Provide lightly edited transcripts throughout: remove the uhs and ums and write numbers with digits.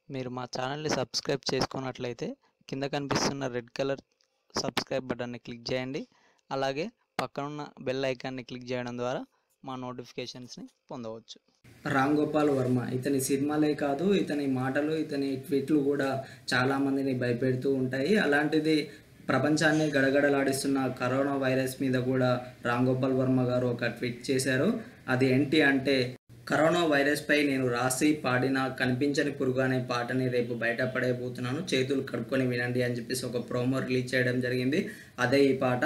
మీరు మా ఛానల్ని సబ్స్క్రైబ్ చేసుకున్నట్లయితే కింద కనిపిస్తున్న రెడ్ కలర్ సబ్స్క్రైబ్ బటన్ని క్లిక్ చేయండి. అలాగే పక్కనున్న బెల్ ఐకాన్ని క్లిక్ చేయడం ద్వారా మా నోటిఫికేషన్స్ని పొందవచ్చు. రామ్ గోపాల్ వర్మ ఇతని సినిమాలే కాదు, ఇతని మాటలు, ఇతని ట్వీట్లు కూడా చాలామందిని భయపెడుతూ ఉంటాయి. అలాంటిది ప్రపంచాన్ని గడగడలాడిస్తున్న కరోనా వైరస్ మీద కూడా రామ్ గోపాల్ వర్మ గారు ఒక ట్వీట్ చేశారు. అది ఏంటి అంటే, కరోనా వైరస్ పై నేను రాసి పాడిన కనిపించని పురుగు అనే పాటని రేపు బయటపడేయబోతున్నాను, చేతులు కడుక్కొని వినండి అని చెప్పేసి ఒక ప్రోమో రిలీజ్ చేయడం జరిగింది. అదే ఈ పాట.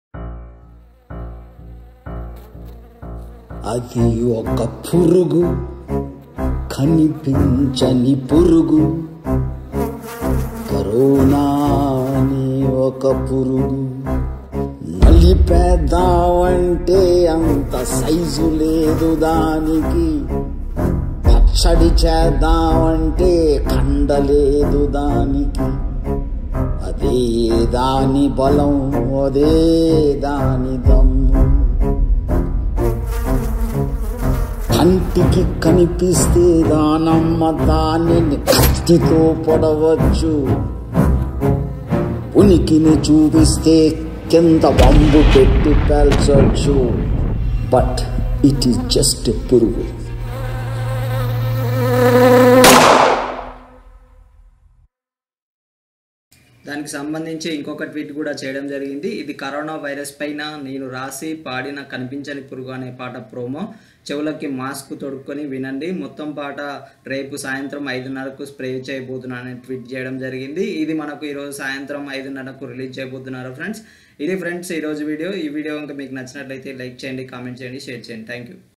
అది ఒక పురుగు, కనిపించని పురుగు, కరోనా అని ఒక పురుగు. నలిపేద్దామంటే అంత సైజు లేదు దానికి, పచ్చడి చేద్దామంటే కండలేదు దానికి. అదే దాని బలం, అదే దాని దమ్ము. కంటికి కనిపిస్తే దానమ్మ దానిని కత్తితో పొడవచ్చు, ఉనికిని చూపిస్తే కింద బంబు పెట్టి పేల్చవచ్చు. బట్ ఇట్ ఈస్ జస్ట్ పురుగు. దానికి సంబంధించి ఇంకొక ట్వీట్ కూడా చేయడం జరిగింది. ఇది కరోనా వైరస్ పైన నేను రాసి పాడిన కనిపించని పురుగు అనే పాట ప్రోమో. చెవులకి మాస్క్ తొడుక్కొని వినండి. మొత్తం పాట రేపు సాయంత్రం 5:30కు స్ప్రే చేయబోతున్నానని ట్వీట్ చేయడం జరిగింది. ఇది మనకు ఈరోజు సాయంత్రం 5:30కు రిలీజ్ చేయబోతున్నారు ఫ్రెండ్స్. ఇది ఫ్రెండ్స్ ఈరోజు వీడియో. ఈ వీడియో కనుక మీకు నచ్చినట్లయితే లైక్ చేయండి, కామెంట్ చేయండి, షేర్ చేయండి. Thank you.